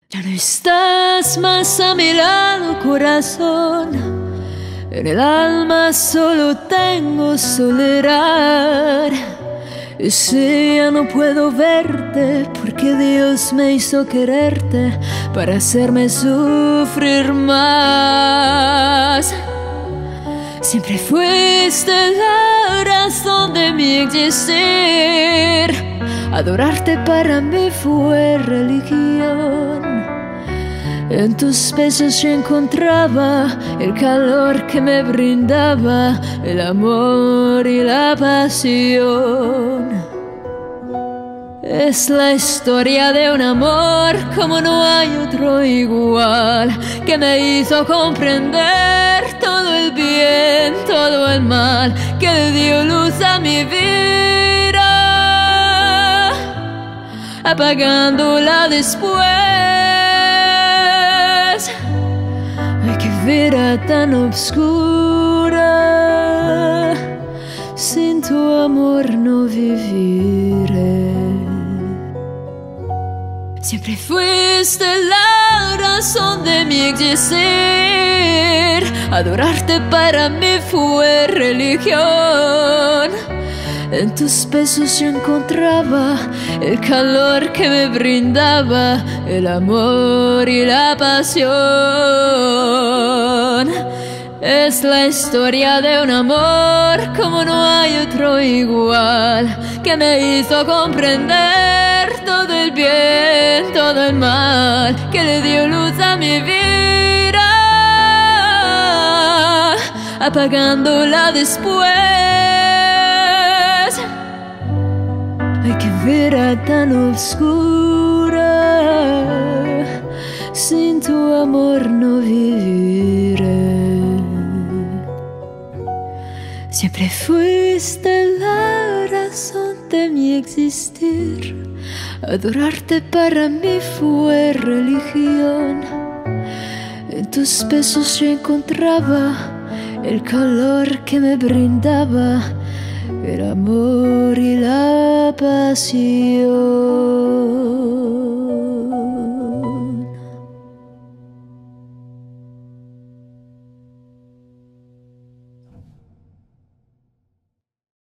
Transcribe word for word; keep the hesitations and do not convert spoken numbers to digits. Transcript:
Ya no estás más a mi lado, corazón. En el alma solo tengo soledad. Y si ya no puedo verte, porque Dios me hizo quererte para hacerme sufrir más. Siempre fuiste la razón de mi existir. Adorarte para mí fue religión. En tus besos yo encontraba el calor que me brindaba el amor y la pasión. Es la historia de un amor como no hay otro igual, que me hizo comprender todo el bien, todo el mal, que le dio luz a mi vida, apagándola después. Ay, qué vida tan oscura, sin tu amor no viviré. Siempre fuiste la razón de mi existir. Adorarte para mí fue religión. En tus besos yo encontraba el calor que me brindaba el amor y la pasión. Es la historia de un amor como no hay otro igual, que me hizo comprender todo el bien, todo el mal, que le dio luz a mi vida, apagándola después. Ay, qué vida tan oscura, sin tu amor no viviré. Siempre fuiste la razón de mi existir. Adorarte para mí fue religión. En tus besos yo encontraba el calor que me brindaba el amor y la pasión.